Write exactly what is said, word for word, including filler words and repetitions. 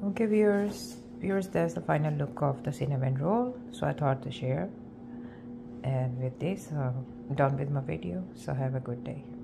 Okay, viewers, viewers, there's the final look of the cinnamon roll. So I thought to share. And with this, uh, I'm done with my video. So have a good day.